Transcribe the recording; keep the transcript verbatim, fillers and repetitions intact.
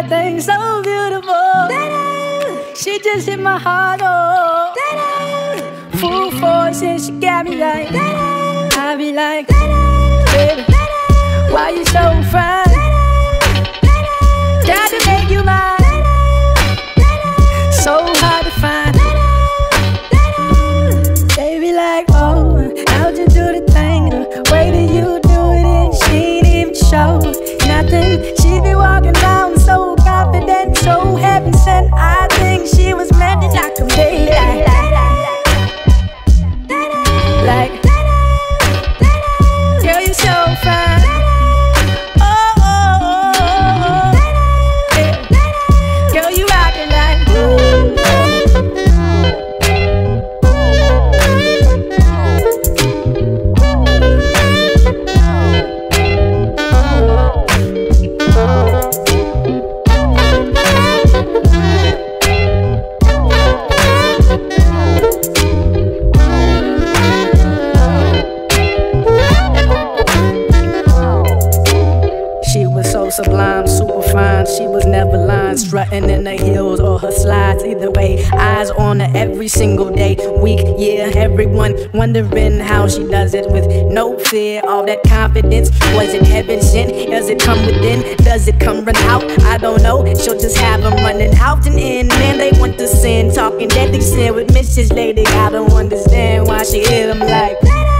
Nothing so beautiful. She just hit my heart, oh. Full force and she got me like, I be like, baby, why you so fine? Got to make you mine. So hard to find. Baby like, oh, how'd you do the thing? The way that you do it and she ain't even show nothing. She be walking down so confident, so heaven sent. I think she was meant to knock him day like, like, girl, you so fine. Oh, oh, oh, oh, yeah. Girl, you rockin' like, ooh. Sublime, super fine, she was never lying. Strutting in the heels or her slides, either way. Eyes on her every single day, week, year. Everyone wondering how she does it with no fear. All that confidence, was it heaven sent? Does it come within? Does it come run out? I don't know, she'll just have them running out and in. Man, they want to sin, talking deadly sin with Missus Lady. I don't understand why she hit them like